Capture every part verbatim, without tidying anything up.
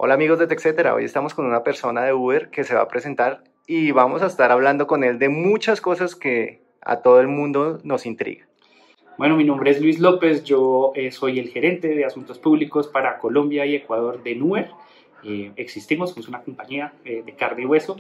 Hola amigos de TechCetera, hoy estamos con una persona de Uber que se va a presentar y vamos a estar hablando con él de muchas cosas que a todo el mundo nos intriga. Bueno, mi nombre es Luis López, yo eh, soy el gerente de asuntos públicos para Colombia y Ecuador de Uber. Eh, existimos, somos una compañía eh, de carne y hueso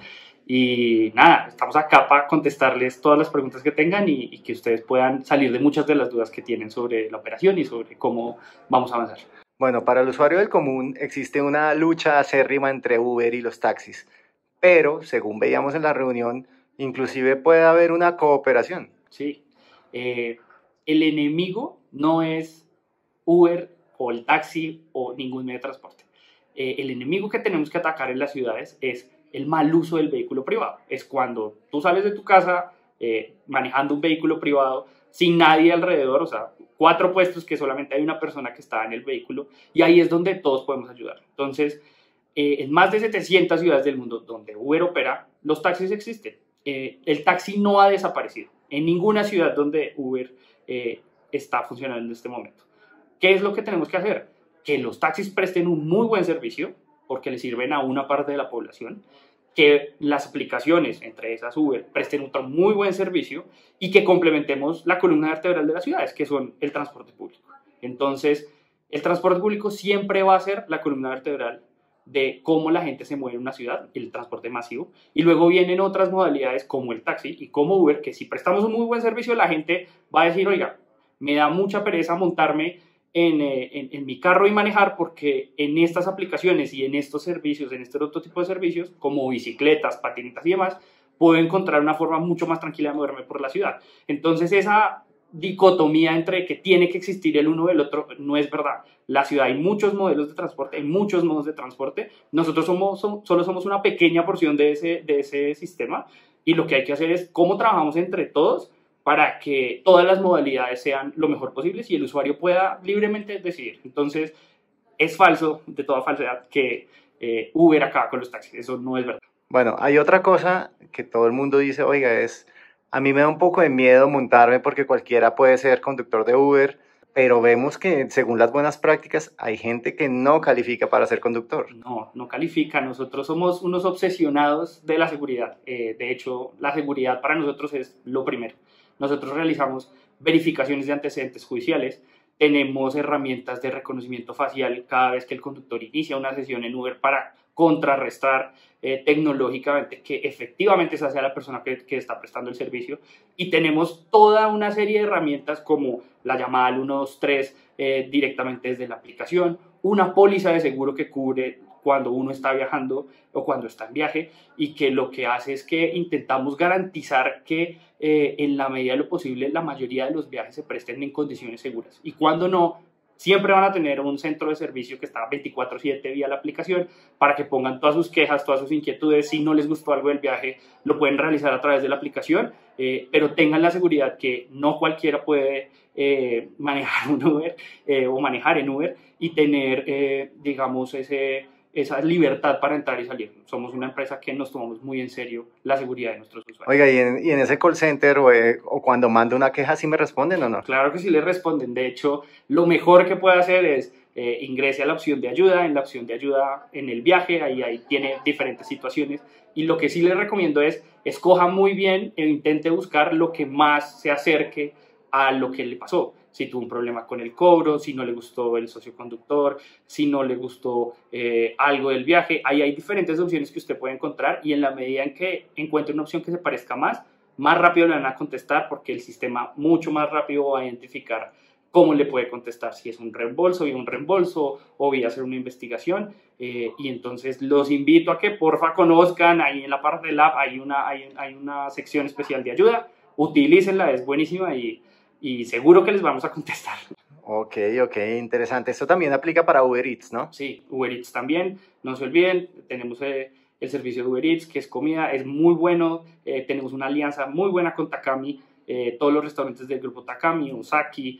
y nada, estamos acá para contestarles todas las preguntas que tengan y, y que ustedes puedan salir de muchas de las dudas que tienen sobre la operación y sobre cómo vamos a avanzar. Bueno, para el usuario del común existe una lucha acérrima entre Uber y los taxis, pero según veíamos en la reunión, inclusive puede haber una cooperación. Sí, eh, el enemigo no es Uber o el taxi o ningún medio de transporte. Eh, el enemigo que tenemos que atacar en las ciudades es el mal uso del vehículo privado. Es cuando tú sales de tu casa eh, manejando un vehículo privado sin nadie alrededor, o sea, cuatro puestos que solamente hay una persona que está en el vehículo, y ahí es donde todos podemos ayudar. Entonces, eh, en más de setecientas ciudades del mundo donde Uber opera, los taxis existen. Eh, el taxi no ha desaparecido en ninguna ciudad donde Uber eh, está funcionando en este momento. ¿Qué es lo que tenemos que hacer? Que los taxis presten un muy buen servicio porque le sirven a una parte de la población, que las aplicaciones, entre esas Uber, presten otro muy buen servicio y que complementemos la columna vertebral de las ciudades, que son el transporte público. Entonces, el transporte público siempre va a ser la columna vertebral de cómo la gente se mueve en una ciudad, el transporte masivo, y luego vienen otras modalidades como el taxi y como Uber, que si prestamos un muy buen servicio, la gente va a decir, oiga, me da mucha pereza montarme en, eh, en, en mi carro y manejar porque en estas aplicaciones y en estos servicios, en este otro tipo de servicios, como bicicletas, patinetas y demás, puedo encontrar una forma mucho más tranquila de moverme por la ciudad. Entonces esa dicotomía entre que tiene que existir el uno o el otro no es verdad. La ciudad hay muchos modelos de transporte, hay muchos modos de transporte. Nosotros somos, somos, solo somos una pequeña porción de ese, de ese sistema y lo que hay que hacer es cómo trabajamos entre todos para que todas las modalidades sean lo mejor posible y el usuario pueda libremente decidir. Entonces, es falso, de toda falsedad, que eh, Uber acaba con los taxis. Eso no es verdad. Bueno, hay otra cosa que todo el mundo dice, oiga, es, a mí me da un poco de miedo montarme porque cualquiera puede ser conductor de Uber, pero vemos que según las buenas prácticas hay gente que no califica para ser conductor. No, no califica. Nosotros somos unos obsesionados de la seguridad. Eh, de hecho, la seguridad para nosotros es lo primero. Nosotros realizamos verificaciones de antecedentes judiciales, tenemos herramientas de reconocimiento facial cada vez que el conductor inicia una sesión en Uber para contrarrestar eh, tecnológicamente que efectivamente esa sea la persona que, que está prestando el servicio, y tenemos toda una serie de herramientas como la llamada al uno dos tres eh, directamente desde la aplicación, una póliza de seguro que cubre cuando uno está viajando o cuando está en viaje y que lo que hace es que intentamos garantizar que eh, en la medida de lo posible la mayoría de los viajes se presten en condiciones seguras, y cuando no, siempre van a tener un centro de servicio que está veinticuatro siete vía la aplicación para que pongan todas sus quejas, todas sus inquietudes. Si no les gustó algo del viaje, lo pueden realizar a través de la aplicación, eh, pero tengan la seguridad que no cualquiera puede eh, manejar un Uber eh, o manejar en Uber y tener, eh, digamos, ese, esa libertad para entrar y salir. Somos una empresa que nos tomamos muy en serio la seguridad de nuestros usuarios. Oiga, ¿y en, y en ese call center o, eh, o cuando mando una queja, sí me responden o no? Claro que sí les responden. De hecho, lo mejor que puede hacer es eh, ingrese a la opción de ayuda. En la opción de ayuda en el viaje, ahí, ahí tiene diferentes situaciones. Y lo que sí les recomiendo es, escoja muy bien e intente buscar lo que más se acerque a lo que le pasó. Si tuvo un problema con el cobro, si no le gustó el socioconductor, si no le gustó eh, algo del viaje. Ahí hay diferentes opciones que usted puede encontrar, y en la medida en que encuentre una opción que se parezca más, más rápido le van a contestar, porque el sistema mucho más rápido va a identificar cómo le puede contestar, si es un reembolso, vía un reembolso o vía hacer una investigación. Eh, y entonces los invito a que porfa conozcan, ahí en la parte del app hay una, hay, hay una sección especial de ayuda, utilícenla, es buenísima y, y seguro que les vamos a contestar. Ok, ok, interesante. Esto también aplica para Uber Eats, ¿no? Sí, Uber Eats también, no se olviden, tenemos eh, el servicio de Uber Eats, que es comida, es muy bueno, eh, tenemos una alianza muy buena con Takami, eh, todos los restaurantes del grupo Takami, Osaki,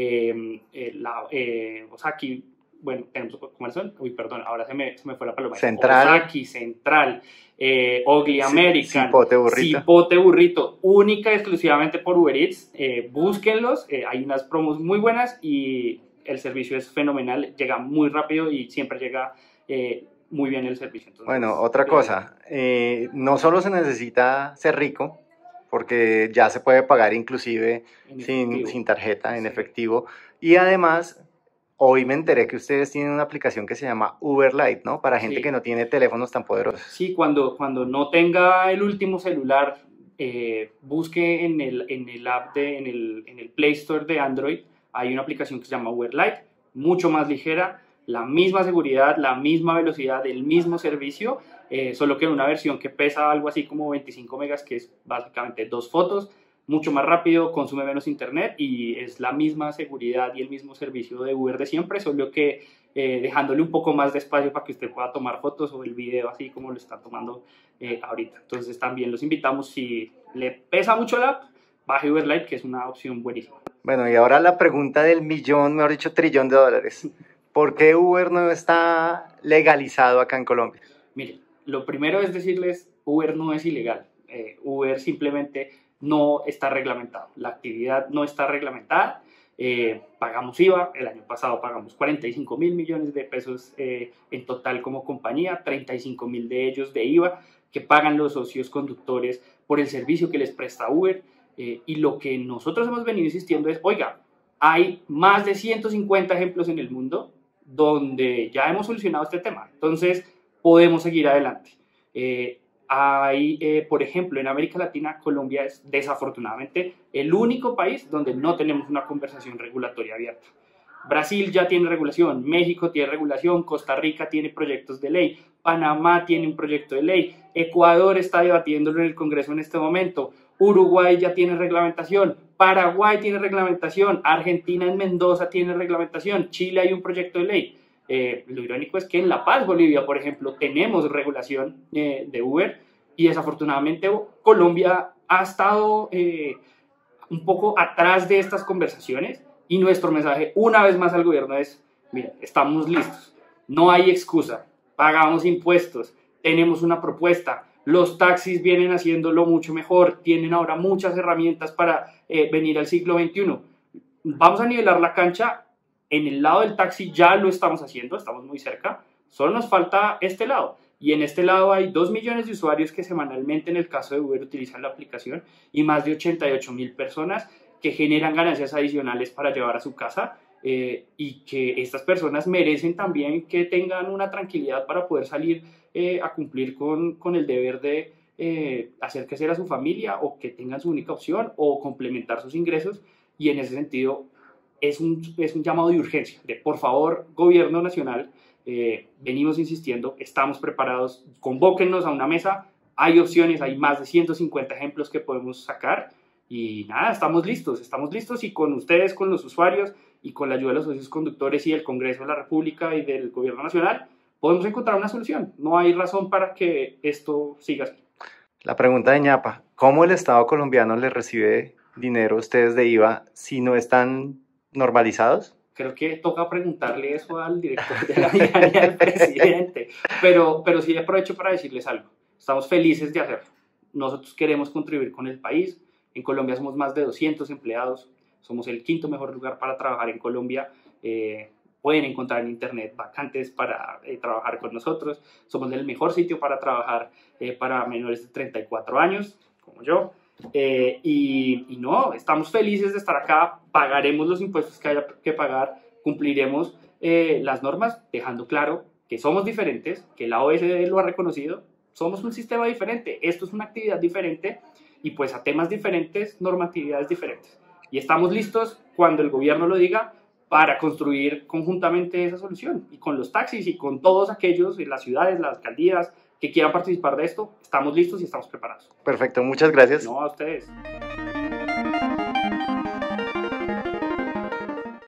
eh, eh, la, eh, Osaki, bueno, tenemos, ¿cómo son? Uy, perdón, ahora se me, se me fue la paloma. Central. Osaki, Central, eh, Ogli American, Cipote Burrito. Cipote Burrito, única y exclusivamente por Uber Eats. Eh, búsquenlos, eh, hay unas promos muy buenas y el servicio es fenomenal, llega muy rápido y siempre llega eh, muy bien el servicio. Entonces, bueno, otra cosa, eh, no solo se necesita ser rico, porque ya se puede pagar inclusive sin, sin tarjeta, en sí. efectivo, y además, hoy me enteré que ustedes tienen una aplicación que se llama Uber Lite, ¿no? Para gente sí. que no tiene teléfonos tan poderosos. Sí, cuando, cuando no tenga el último celular, eh, busque en el, en el app, de, en, el, en el Play Store de Android, hay una aplicación que se llama Uber Lite, mucho más ligera, la misma seguridad, la misma velocidad, el mismo servicio, eh, solo que una versión que pesa algo así como veinticinco megas, que es básicamente dos fotos, mucho más rápido, consume menos internet y es la misma seguridad y el mismo servicio de Uber de siempre, solo que eh, dejándole un poco más de espacio para que usted pueda tomar fotos o el video así como lo está tomando eh, ahorita. Entonces también los invitamos, si le pesa mucho la app, baje Uber Lite, que es una opción buenísima. Bueno, y ahora la pregunta del millón, mejor dicho, trillón de dólares. ¿Por qué Uber no está legalizado acá en Colombia? Mire, lo primero es decirles, Uber no es ilegal. Eh, Uber simplemente no está reglamentado. La actividad no está reglamentada. Eh, pagamos I V A. El año pasado pagamos cuarenta y cinco mil millones de pesos eh, en total como compañía, treinta y cinco mil de ellos de I V A, que pagan los socios conductores por el servicio que les presta Uber. Eh, y lo que nosotros hemos venido insistiendo es, oiga, hay más de ciento cincuenta ejemplos en el mundo donde ya hemos solucionado este tema. Entonces, podemos seguir adelante. Eh, hay, eh, por ejemplo, en América Latina, Colombia es desafortunadamente el único país donde no tenemos una conversación regulatoria abierta. Brasil ya tiene regulación, México tiene regulación, Costa Rica tiene proyectos de ley, Panamá tiene un proyecto de ley, Ecuador está debatiéndolo en el Congreso en este momento, Uruguay ya tiene reglamentación, Paraguay tiene reglamentación, Argentina en Mendoza tiene reglamentación, Chile hay un proyecto de ley. Eh, lo irónico es que en La Paz, Bolivia, por ejemplo, tenemos regulación eh, de Uber y desafortunadamente Colombia ha estado eh, un poco atrás de estas conversaciones y nuestro mensaje una vez más al gobierno es, miren, estamos listos, no hay excusa, pagamos impuestos, tenemos una propuesta, los taxis vienen haciéndolo mucho mejor, tienen ahora muchas herramientas para eh, venir al siglo veintiuno. Vamos a nivelar la cancha. En el lado del taxi ya lo estamos haciendo, estamos muy cerca, solo nos falta este lado. Y en este lado hay dos millones de usuarios que semanalmente en el caso de Uber utilizan la aplicación y más de ochenta y ocho mil personas que generan ganancias adicionales para llevar a su casa eh, y que estas personas merecen también que tengan una tranquilidad para poder salir eh, a cumplir con, con el deber de eh, hacer crecer a su familia o que tengan su única opción o complementar sus ingresos y en ese sentido Es un, es un llamado de urgencia, de por favor, gobierno nacional, eh, venimos insistiendo, estamos preparados, convóquennos a una mesa, hay opciones, hay más de ciento cincuenta ejemplos que podemos sacar y nada, estamos listos, estamos listos y con ustedes, con los usuarios y con la ayuda de los socios conductores y del Congreso de la República y del gobierno nacional, podemos encontrar una solución, no hay razón para que esto siga así. La pregunta de ñapa, ¿cómo el Estado colombiano le recibe dinero a ustedes de I V A si no están normalizados? Creo que toca preguntarle eso al director de la DIAN y al presidente, pero, pero sí aprovecho para decirles algo, estamos felices de hacerlo, nosotros queremos contribuir con el país, en Colombia somos más de doscientos empleados, somos el quinto mejor lugar para trabajar en Colombia, eh, pueden encontrar en internet vacantes para eh, trabajar con nosotros, somos el mejor sitio para trabajar eh, para menores de treinta y cuatro años, como yo. Eh, y, y no, estamos felices de estar acá, pagaremos los impuestos que haya que pagar, cumpliremos eh, las normas, dejando claro que somos diferentes, que la O E C D lo ha reconocido, somos un sistema diferente, esto es una actividad diferente y pues a temas diferentes, normatividades diferentes. Y estamos listos cuando el gobierno lo diga para construir conjuntamente esa solución y con los taxis y con todos aquellos en las ciudades, las alcaldías, que quieran participar de esto, estamos listos y estamos preparados. Perfecto, muchas gracias. No, a ustedes.